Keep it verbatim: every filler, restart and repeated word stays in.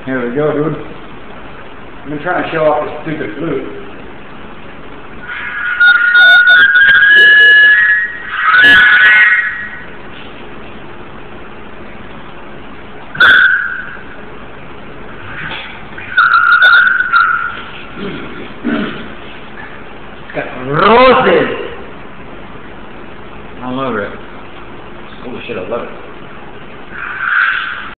Here we go, dude. I've been trying to show off this stupid flute. It's got roses all over it. Holy shit, I love it.